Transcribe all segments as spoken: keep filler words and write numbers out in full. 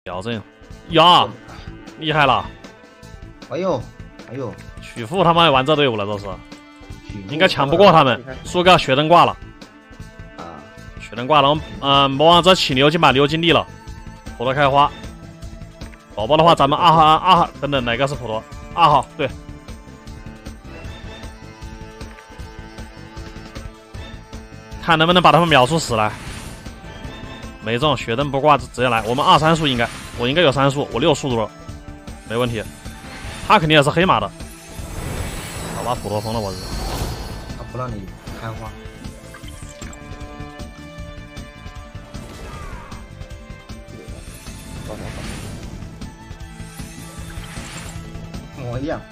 调整呀，厉害了！ 哎呦，哎呦， 曲阜他妈玩这队伍了，这是应该抢不过他们，输个血灯挂了。 啊， 血灯挂了，嗯、呃，魔王者起牛筋把牛筋立了，普陀开花。宝宝的话，咱们二号二号等等，哪个是普陀？二号对。看能不能把他们秒出死来。没中，血灯不挂，直接来。我们二三速应该，我应该有三速，我六速度了，没问题。他肯定也是黑马的。好吧，普陀疯了，我是。 他不让你开花。模一样。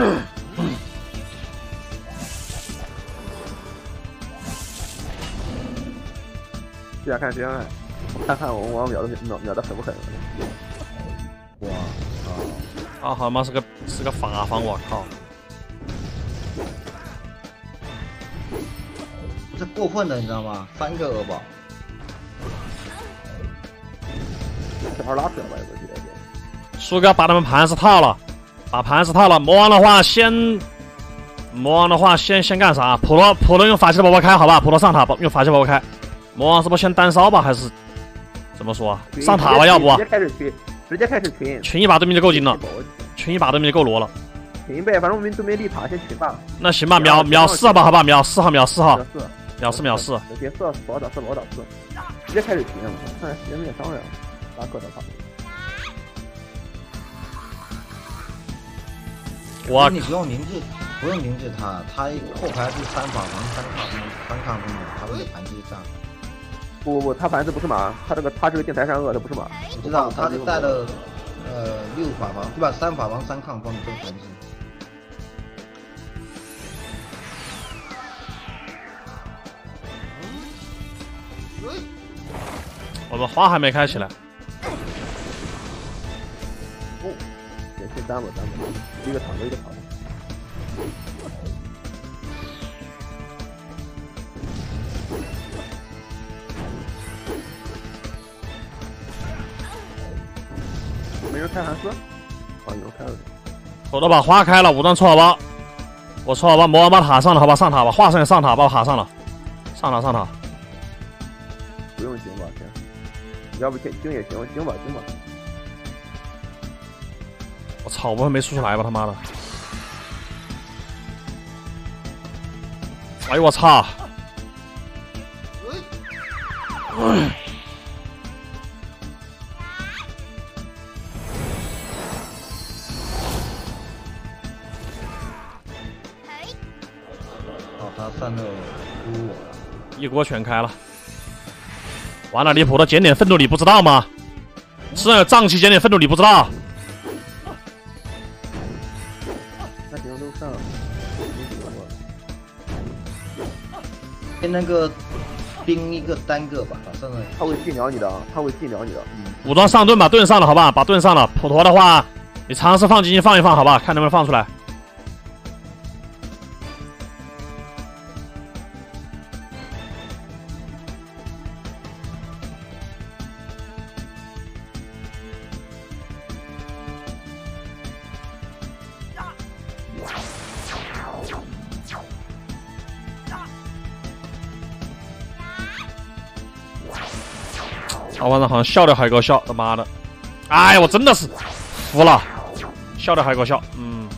接下看这样哎，看看我我秒的秒秒的狠不狠？ 哇靠！啊，好妈是个是个法方，我靠！ 这过分了，你知道吗？三个鹅宝， 这号拉出来吧，我记得就。 苏哥把他们盘子套了，把盘子套了。魔王的话先，魔王的话先先干啥？普罗普罗用法器的宝宝开，好吧？普罗上塔，用法器宝宝开。魔王是不是先单烧吧，还是怎么说啊？上塔吧，要不？ 直接开始群，直接开始群。 群一把对面就够金了，群一把对面就够罗了。 群呗，反正我们对面立塔，先群吧。 那行吧，秒秒四号吧，好吧？秒四号，秒四号，秒四秒四。 别四，罗导四，罗导四，直接开始群了。看时间也商量，拉克的卡。 我你不用明智，不用明智他，他后排是三法王三抗风，三抗风的，他会有盘击战。 不不不，他盘子不是马，他这个他这个电台善恶，他不是马。 我知道，他是带了呃六法王对吧？三法王三抗风的这个盘击。 我们花还没开起来。 哦，先先单吧单吧，一个躺着一个躺着。没人开寒丝，啊，有人开了。 我都把花开了，武装搓好包，我搓好包，魔王把塔上了，好吧，上塔吧，华圣也上塔，把我塔上了，上塔上塔。 不用惊吧，先，要不惊惊也行，惊吧惊吧。 我操，我没输出来吧，他妈的！哎呦我操！嗯哦，他上了输我了， 一锅全开了。完了，离谱的减点愤怒你不知道吗？是那个瘴气减点愤怒你不知道？ 那行都上， 跟那个兵一个单个吧，把上了。 他会禁鸟你的，他会禁鸟你的。嗯， 武装上盾把盾上了，好吧，把盾上了。普陀的话，你尝试放基金放一放，好吧，看能不能放出来。老晚上好像笑的还够笑，他妈的！哎呀，我真的是服了，笑的还够笑，嗯。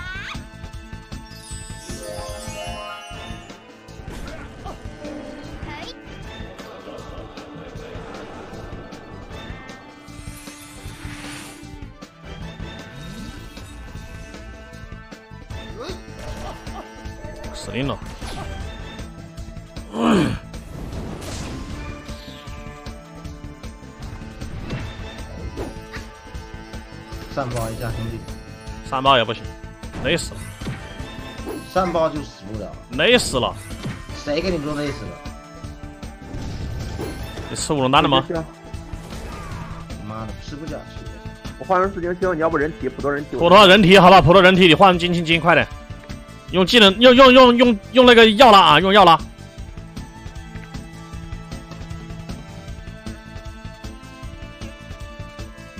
死定了！ 上包一下，兄弟。 三包也不行，累死了。 上包就死不了， 累死了。 谁跟你说累死了？ 你吃五龙丹了吗？ 妈的，吃不下去。 我换成四星星，你要不人体普陀人体。 普陀人体，好吧，普陀人体，你换金青金，快点。用技能，用用用用用那个药拉啊，用药拉。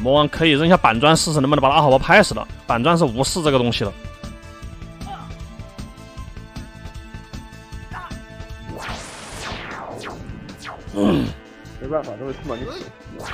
魔王可以扔下板砖试试能不能把阿豪伯拍死的。板砖是无视这个东西的。 嗯，没办法，这会冲到你死。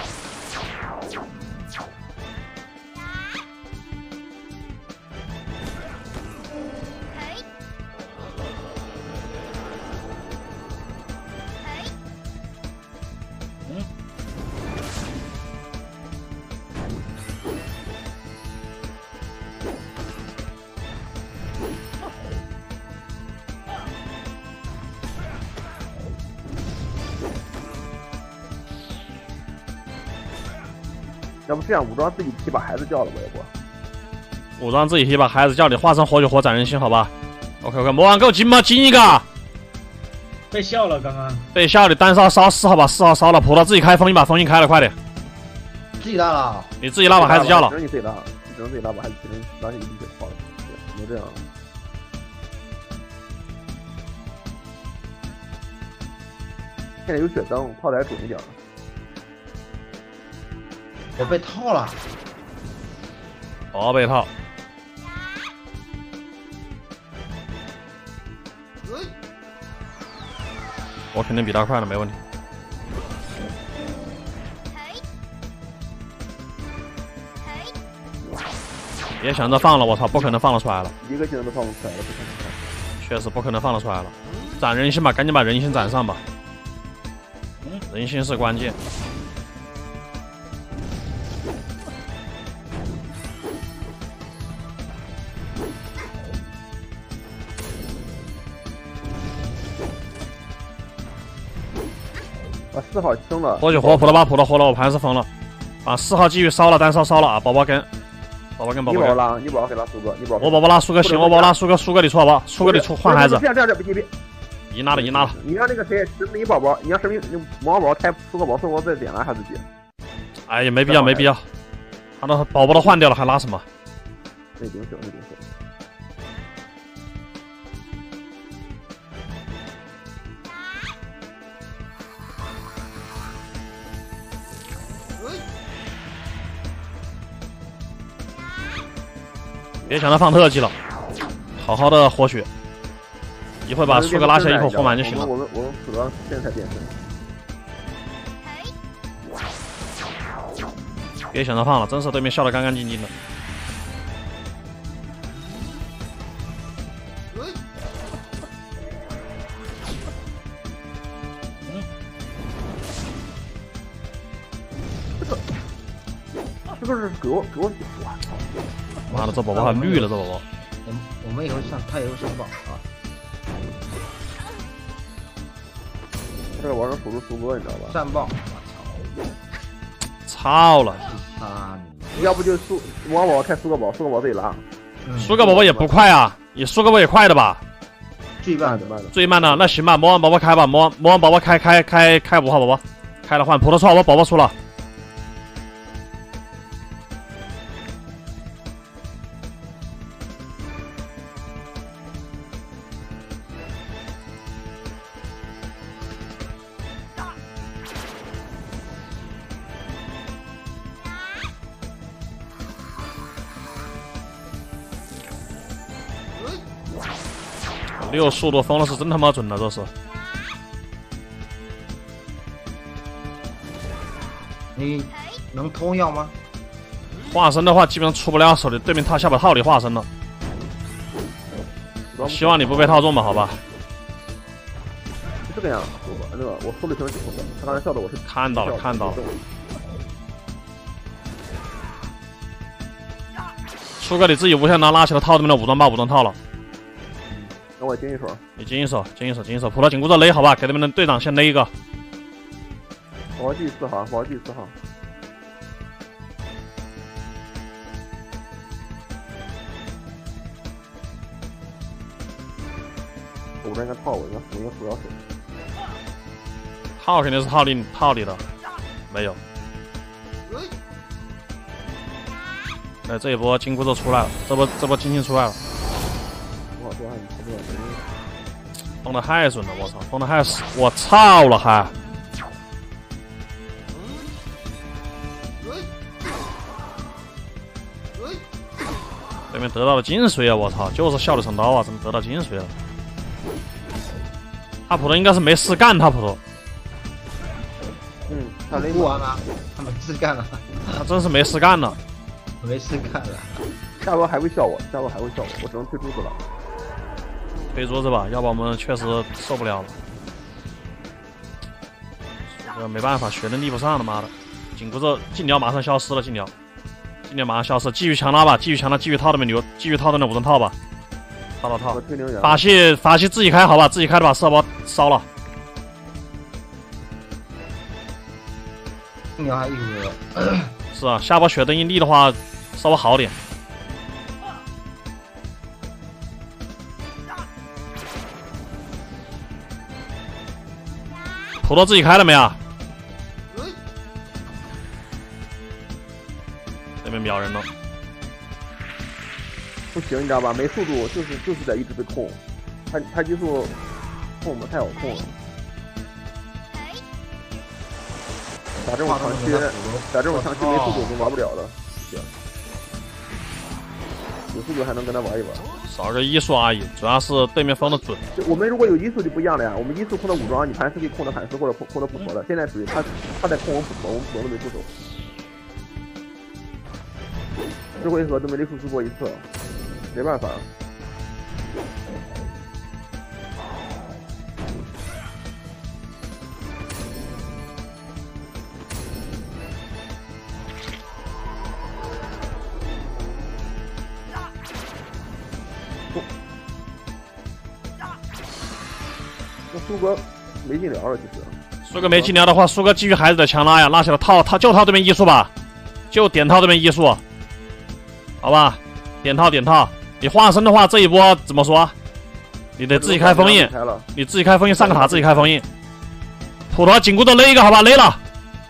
要不这样武装自己踢把孩子叫了吧，要不武装自己踢把孩子叫你化成火炬火斩人心，好吧 ？OK OK， 魔王给我进吗？进一个！ 被笑了，刚刚被笑的单烧烧四号把四号烧了，葡萄自己开封印把封印开了，快点！ 自己拉了， 你自己拉把孩子叫了。 只能你自己拉，你只能自己拉把孩子只能拉起一滴血跑了，只能这样。现在有血灯，炮台准一点。 我被套了， 哦，被套。我肯定比他快了，没问题。别想着放了，我操，不可能放得出来了。 一个技能都放不出来了，不可能。 确实不可能放得出来了。斩人心吧，赶紧把人心斩上吧。人心是关键。 把四号清了， 火炬火，葡萄把葡萄活了，我盘是疯了。把四号继续烧了，单烧烧了啊！宝宝跟宝宝跟宝宝跟。 你宝宝拉，你宝宝可以拉苏哥，你宝宝。 我宝宝拉苏哥行，我宝宝拉苏哥，苏哥你出好不好？苏哥你出换孩子。 这样这样这样，别别别。 赢拿了赢拿了。 你让那个谁，神秘宝宝，你让神秘魔王宝宝开苏哥宝，苏哥再点拉他自己。 哎呀，没必要没必要。他的宝宝都换掉了，还拉什么？ 那顶手那顶手。 别想着放特技了，好好的活血，一会把苏哥拉下，一会活满就行了。 我们我们死了，现在才变身。 别想着放了，真是对面笑得干干净净的。 这个是给我给我哇！ 妈的，这宝宝还绿了，这宝宝。 我我们以后上，他以后上榜啊。 这个玩意儿辅助苏哥，你知道吧？ 战报， 我操！操了！ 啊！ 要不就苏魔王宝宝开苏个宝，苏个宝自己拉。 苏个宝宝也不快啊，你苏个宝也快的吧？ 最慢的， 慢的。 最慢的，那行吧，魔王宝宝开吧，魔王魔王宝宝开开开开五号宝宝，开了换葡萄出好吧，宝宝出了。六速度封的是真他妈准了，这是。 你能偷药吗？ 化身的话基本上出不了手的，对面他下把套里化身了。希望你不被套中吧，好吧。 是这个样子，那个我说的挺清楚的，他刚才笑的我是看到了，看到了。苏哥你自己无限拿拉起了套对面的武装把武装套了。 等我进一手， 你进一手，进一手，进一手，葡萄紧箍咒勒好吧，给他们的队长先勒一个。 宝宝继续四号，宝宝继续四号。我这应该套我，应该我应该扶摇手。 套肯定是套里套里的，没有。哎，这一波紧箍咒出来了，这波这波金星出来了。封的太准了，我操！封的太死，我操了还！ 对面得到了金水啊！我操，就是小六成刀啊，怎么得到金水了？他普头应该是没事干，他普头。 嗯，他雷不玩了，他没事干了， 他真是没事干了。 没事干了。 下波还会笑我，下波还会笑我，我只能退出去了。 退桌子吧，要不我们确实受不了了。这没办法，血能立不上了，妈的！紧箍咒禁疗马上消失了，禁疗，禁疗马上消失，继续强拉吧，继续强拉，继续套他们牛，继续套他那五人套吧，套套套。法器法器自己开好吧，自己开的把射包烧了。 禁疗还一个。 是啊，下波血灯一立的话，稍微好点。土豆自己开了没啊？那边秒人了。 不行，你知道吧？没速度就是就是在一直被控，他他技术控嘛太好控了。打这种长期，打这种长期没速度我们玩不了的。行，有速度还能跟他玩一玩。 少个医术而已，主要是对面封的准。 我们如果有医术就不一样了呀，我们医术控的武装，你盘是可以控的反思或者控控的普陀的。现在属于他他在控我们普陀，我们普陀都没出手。这回合都没雷叔输过一次，没办法。那苏哥没进疗了，其实。 苏哥没进疗的话，苏哥继续还是得强拉呀，拉起来套套就套这边医术吧，就点套这边医术，好吧，点套点套。你化身的话，这一波怎么说？你得自己开封印，你自己开封印，上个塔自己开封印。普陀紧箍咒勒一个，好吧，勒了。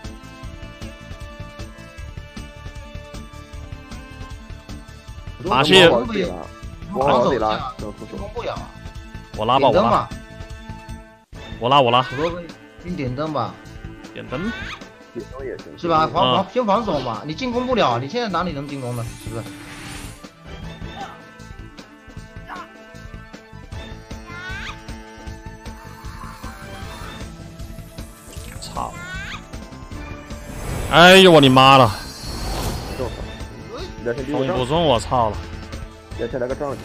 马戏， 我往里拉， 我拉吧，我拉。我拉我拉， 先点灯吧， 点灯， 点灯也行， 是吧？防防先防守嘛，你进攻不了，你现在哪里能进攻呢？是不是？ 操！哎呦我的妈了！攻不中，我操了！ 也先来个仗。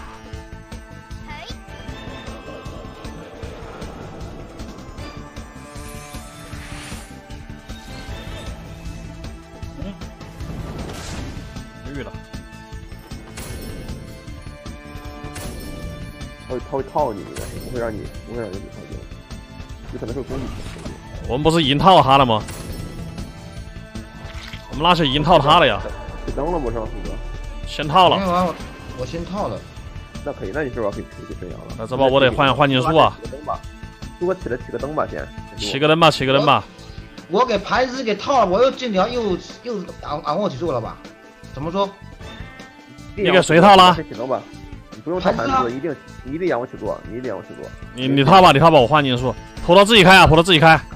绿了， 他会他会套你，不会让你不会让你离开的，有可能会攻击。 我们不是已经套他了吗？我们拉起已经套他了呀。 起灯了不是苏哥？ 先套了。 我我先套了。 那可以，那你这把可以可以升阳了。 那这把我得换换金术啊。 苏哥起来起个灯吧，先。 起个灯吧，起个灯吧。 我给牌子给套了，我又进条又又昂昂过起住了吧？怎么说？ 你给谁套了？ 起灯吧，你不用套盘子，一定你一定仰卧起坐，你一定仰卧起坐。 你你套吧，你套吧，我换金术。普陀自己开啊，普陀自己开。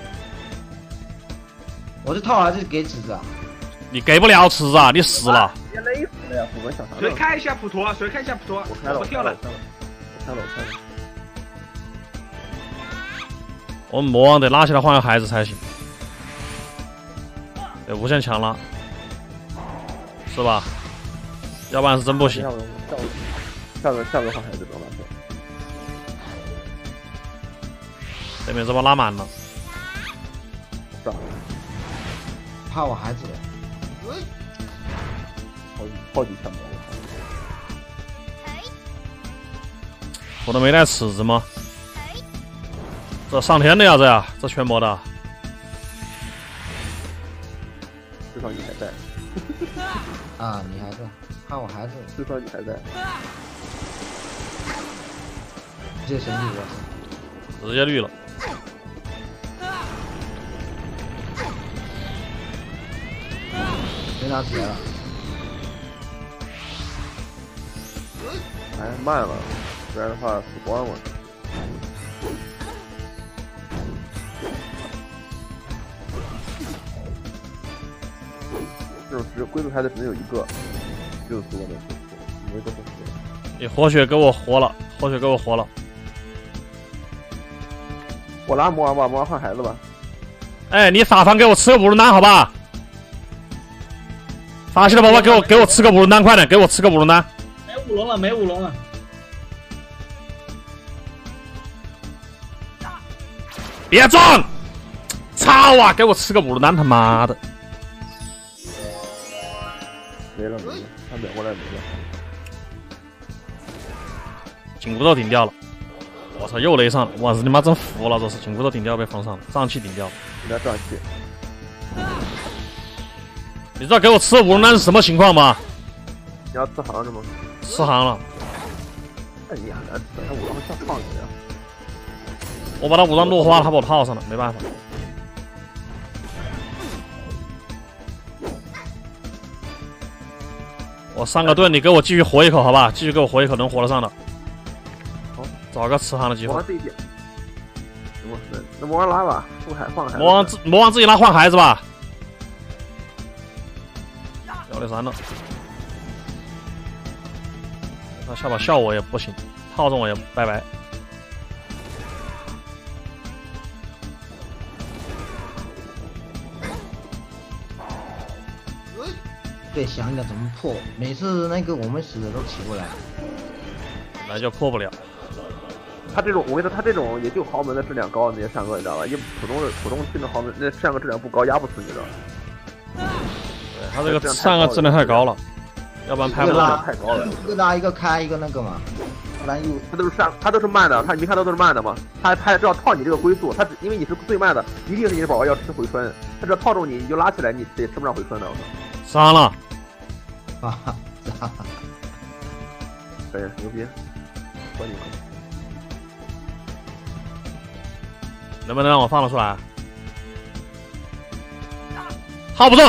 我是套还是给尺子啊？ 你给不了尺子啊，你死了。 别勒死了呀！我们想啥？ 谁开一下普陀？谁开一下普陀？ 我开了， 我跳了， 我开了，我开了。 我们魔王得拉起来换个孩子才行。得无限强拉，是吧？要不然是真不行。 下个下个换孩子能拉起来。 对面这把拉满了。 炸了！ 怕我孩子了。 超超级强的， 我都没带尺子吗？这上天的呀，这呀，这全魔的。 至少你还在。 啊，你还在？怕我孩子？ 至少你还在。 这神力我直接绿了。 没拿起来了。 哎，慢了，不然的话死光了。 这种只龟速台的只能有一个，只有多的，没多少。 你活血给我活了，活血给我活了。 我拉摩尔吧，摩尔换孩子吧。 哎，你法方给我吃个布鲁丹好吧？法系的宝宝给我给我吃个布鲁丹，快点给我吃个布鲁丹。 没舞龙了，没舞龙了。 别撞！操啊！给我吃个布鲁丹，他妈的！ 没了没了，他秒过来没了。 紧箍咒顶掉了，我操，又雷上了！我日你妈真服了，这是紧箍咒顶掉被封上了，瘴气顶掉了。 人家瘴气。 你知道给我吃的布鲁丹是什么情况吗？ 你要吃行是吗？ 吃行了。 那你还难吃，他武装像创一样。 我把他武装落花了，他把我套上了，没办法。我上个盾，你给我继续活一口，好吧？继续给我活一口，能活得上的。好，找个吃行的机会。 魔王这一点，魔王那魔王拉吧，出海放海。 魔王自魔王自己拉换孩子吧。幺六三了，他下把笑我也不行，套中我也拜拜。 得想一想怎么破，每次那个我们死的都起不来， 本来就破不了。 他这种，我跟你说，他这种也就豪门的质量高，那些上哥你知道吧？一普通的普通新的豪门，那上个质量不高，压不死你的。 对他这个上个质量太高了，要不然拍不动。 太高了， 一个拉一个开一个那个嘛，不然又他都是上，他都是慢的，他你看他都是慢的嘛，他他知道套你这个龟速，他只因为你是最慢的，一定是你的宝宝要吃回春，他只要套中你，你就拉起来，你也吃不上回春的。我操！ 杀了。 啊， 可以牛逼，说你能不能让我放得出来？耗不中，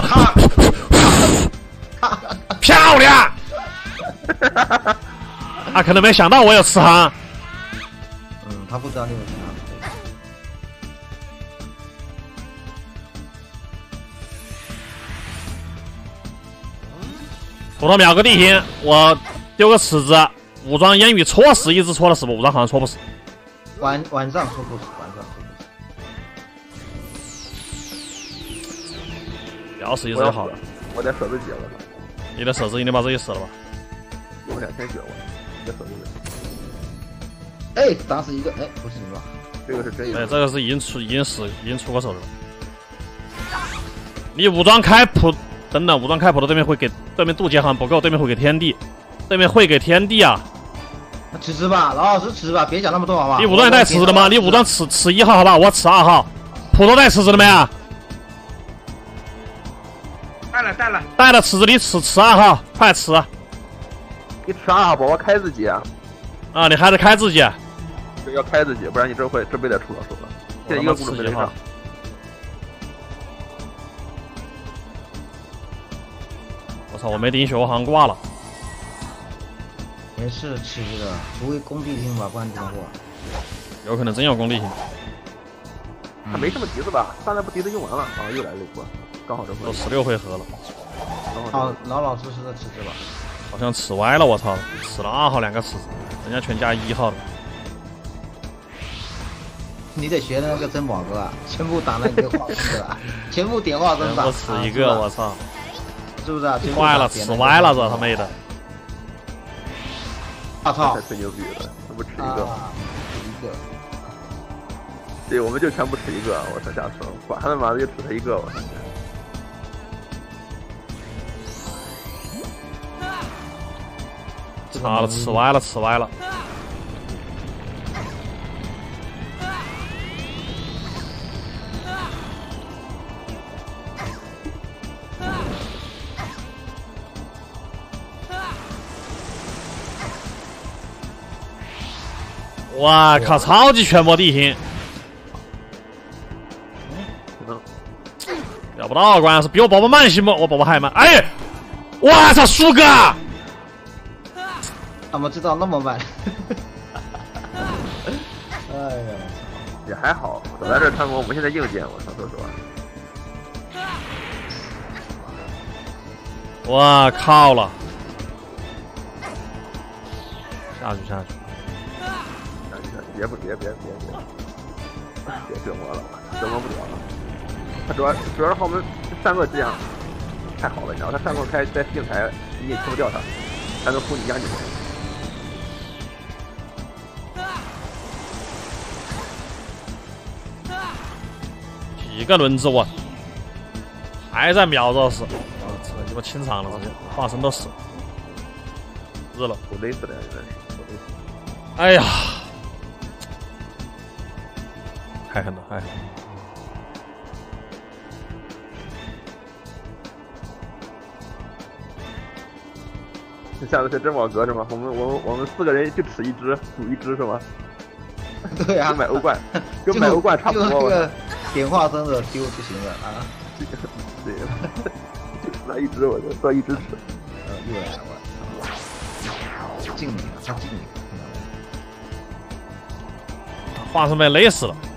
漂亮！他可能没想到我有吃行。 嗯，他不知道你有啥。 葡萄秒个地形，我丢个尺子，武装烟雨戳死一只戳了死不？武装好像戳不死。 晚晚上戳不死，晚上戳不死。咬死一只就好了。 我在舍自己了， 你的舍子一定把自己死了吧？ 我两千血我，你的舍自己。 哎，打死一个，哎，不是吧？ 这个是真有。 哎，这个是已经出，已经死，已经出过手了。你武装开普。等等，武装开普的对面会给对面渡劫行不够，对面会给天地，对面会给天地啊！ 吃吃吧，老老实实吧，别讲那么多好吧？ 你武装也带池子的吗？你武装吃吃一号好吧？我吃二号，普陀带池子了没啊？ 带了带了带了池子，你吃吃二号，快吃！ 你吃二号宝宝开自己啊！ 啊，你还得开自己， 对，要开自己，不然你这会这辈子出了手了。现在一个故事没上。 我操！我没滴血，我好像挂了。 没事，吃的，除非工地厅吧，不然你怎么过？ 有可能真有工地厅。 他没什么笛子吧？刚才不笛子用完了，啊，又来了一波，刚好这波。 都十六回合了。 好，老老实实的吃吃吧。 好像吃歪了，我操！吃了二号两个吃，人家全加一号的。 你得学那个珍宝哥啊，全部打那个化身的，全部点化身打。 我吃一个，我操！ 是不是啊？ 坏了，吃歪了，这他妈的！ 我操！ 太吹牛逼了，全部吃一个， 一个。 对，我们就全部吃一个，我操，下车，管他妈的就吃他一个，我操！ 操了，吃歪了，吃歪了。哇靠！超级全模地形， 嗯， 要不到，关键是比我宝宝慢行不？我宝宝还慢。哎，我操，苏哥！ 怎么知道那么慢？哎呀， 也还好，走在这参谋，我们现在硬件，我操，说实话。 我靠了！下去下去！ 下去下去！别不别别别别！别折磨了，折磨不了了。他主要主要是后面三个这样太好了，你知道，他三个开在平台你也吃不掉他，他能扑你压你。 几个轮子我还在瞄着死，我操鸡巴清场了，直接化身都死，日了， 我累死了，现在是我累死了。 哎呀，太狠了，太狠了！ 下次是珍宝阁是吗？我们我们我们四个人就吃一只，煮一只是吗？ 对啊， 跟买欧冠，跟买欧冠差不多。 就这个点化生的丢就行了啊。 对，就吃那一只，我就做一只吃。 呃，又来了，我敬你了，他敬你了。 化身被累死了。